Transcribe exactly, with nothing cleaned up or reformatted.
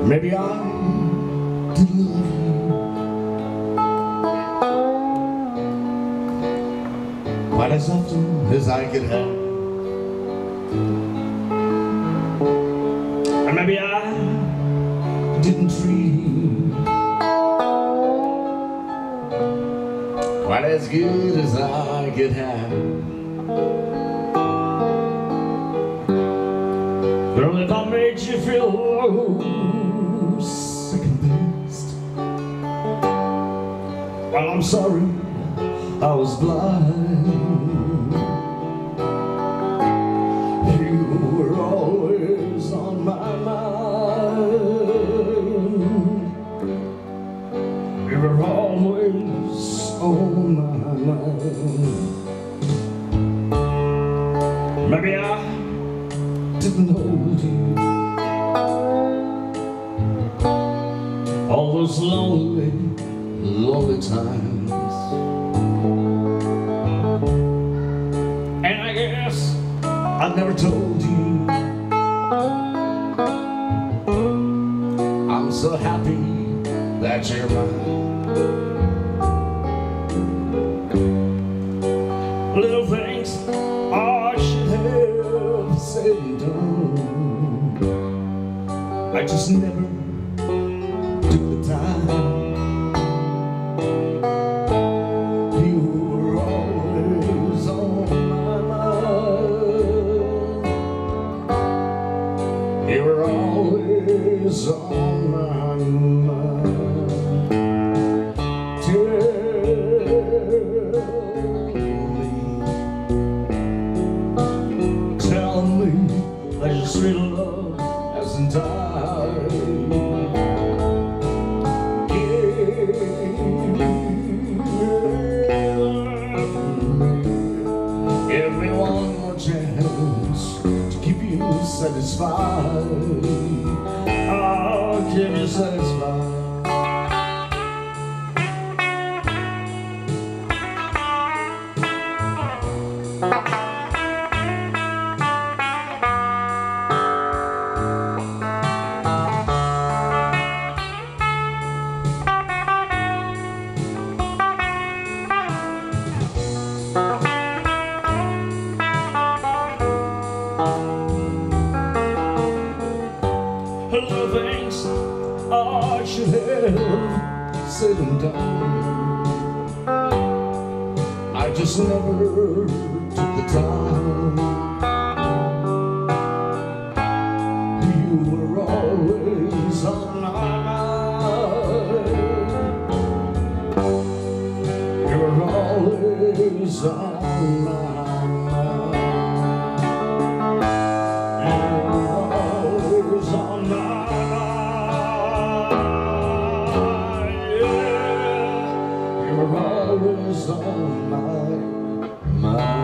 Maybe I didn't love you quite as often as I could have. And maybe I didn't treat you quite as good as I could have. Girl, if I made you feel sick and pissed, well, I'm sorry, I was blind. You were always on my mind. You were always on my mind. Maybe I didn't hold you all those lonely, lonely times. And I guess I never told you I'm so happy that you're mine. Little things I should have said and done, I just never took the time. You were always on my mind. You were always on my mind. Tell me that your sweet love hasn't died. Give me one more chance to keep you satisfied. I'll keep you satisfied. Little things I should have said and done, I just never took the time. You were always on my mind. You were always on my mind. Always on my mind.